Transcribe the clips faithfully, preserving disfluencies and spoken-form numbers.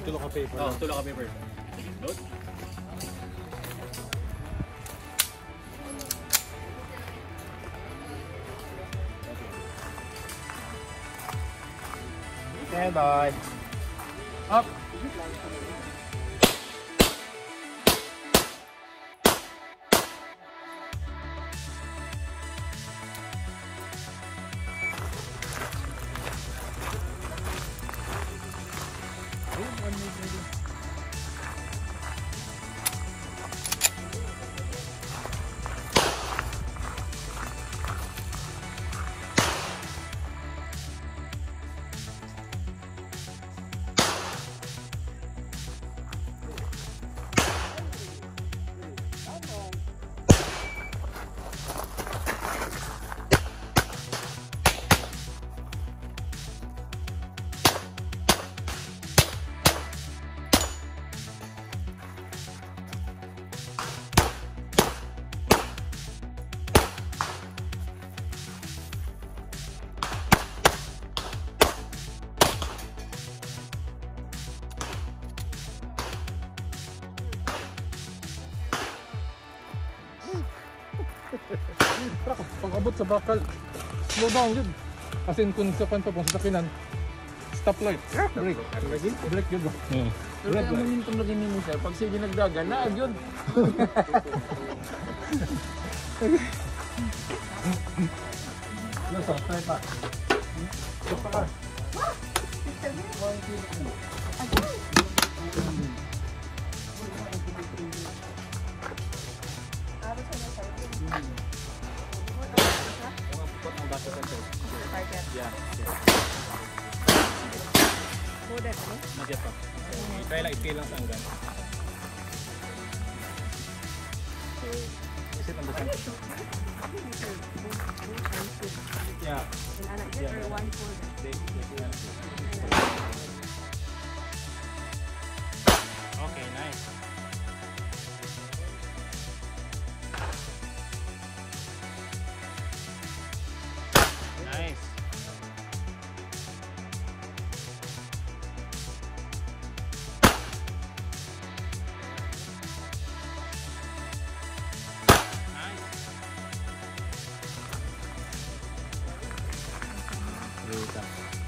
Tulog ka paper. Oo, tulog ka paper. Load. Okay, bye. Up. Pag-abot sa bakal, slow down yun. As in, kung sa panto pong sasakinan, stop light, break. Break yun. Yeah. Pero kaya momentum lagi ni mo sir, pag sige nagdaga, naag yun. Nasa, tayo pa. Stop pa ka. Yeah. Loaded, ano? Not yet pa. Try lang, i-feel lang sa hanggan. Is it on the center? Yeah. Okay, nice. Nice. Nice.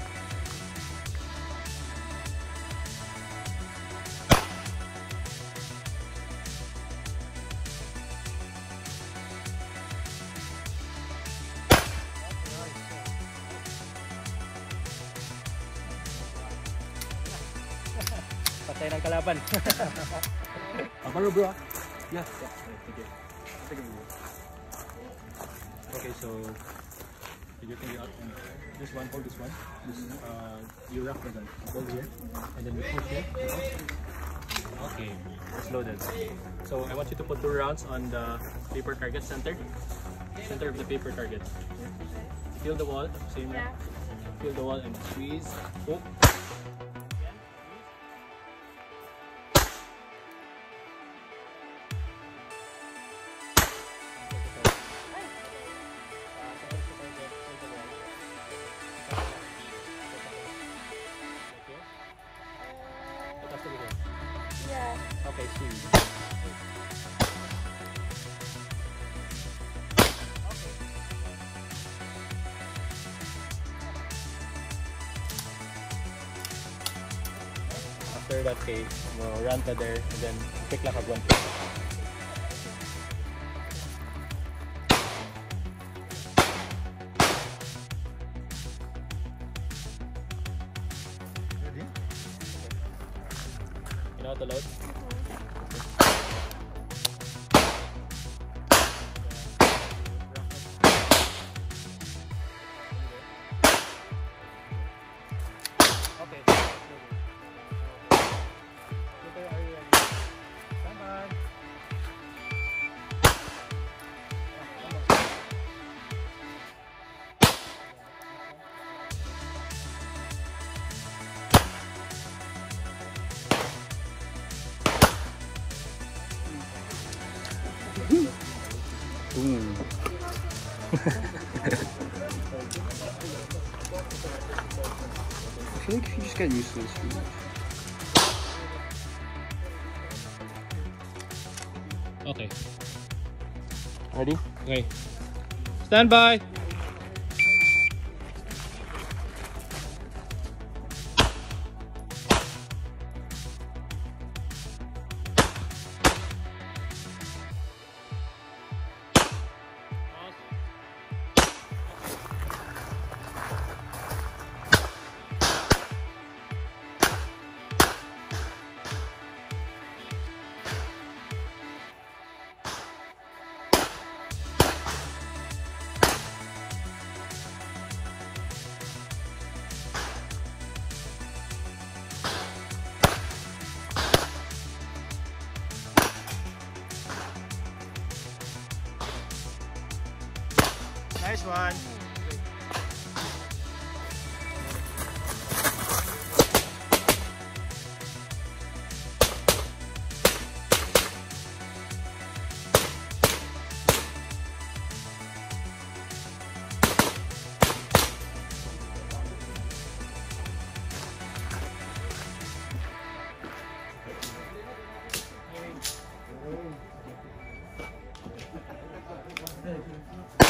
Patay ng kalaban. Aparo bro. Yeah, yeah. Thank you. Take a video. Okay, so you can out and this one, hold this one. This uh you wrap the gun. Hold here. And then we push here. Okay, it's loaded. So I want you to put two rounds on the paper target center. Center of the paper target. Feel the wall, same way. Feel the wall and squeeze. Hook. Yeah. Okay, squeeze. After that, okay, we'll run to there and then pick like a one. Ready? You know how to load? Okay. Super, are you ready? Stand by. Boom. I feel like if you just get used to this, Okay. Ready? Okay. Stand by. Nice one. Hey.